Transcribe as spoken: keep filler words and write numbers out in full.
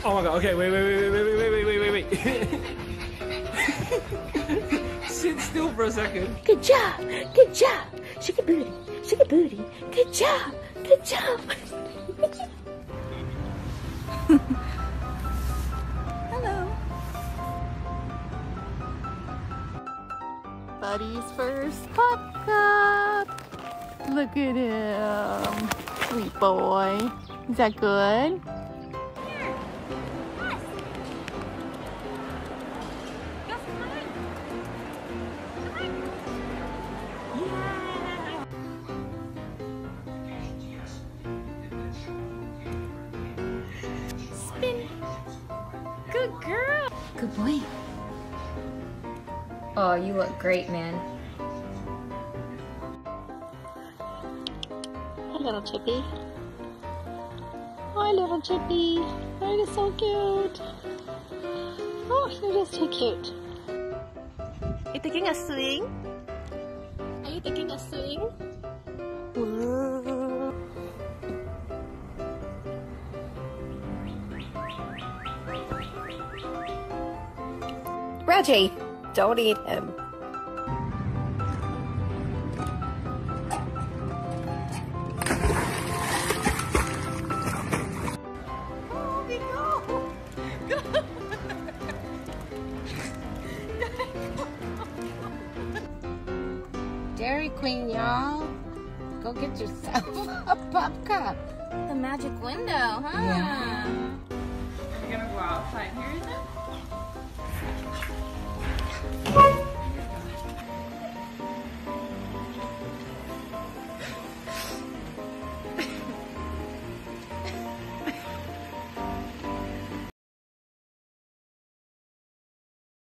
Oh my god, okay, wait, wait, wait, wait, wait, wait, wait, wait, wait, wait. Sit still for a second. Good job, good job. Shake a booty, shake a booty. Good job, good job. Hello. Buddy's first pop cup. Look at him. Sweet boy. Is that good? Good girl. Good boy. Oh, you look great, man. Hi, little chippy. Hi, little chippy. Oh, you're so cute. Oh, you're just too cute. You taking a swing? Are you taking a swing? Whoa. Reggie, don't eat him. Oh, we go. Go. Dairy Queen, y'all. Go get yourself a pop cup. The magic window, huh? Yeah. Are you gonna go outside here then?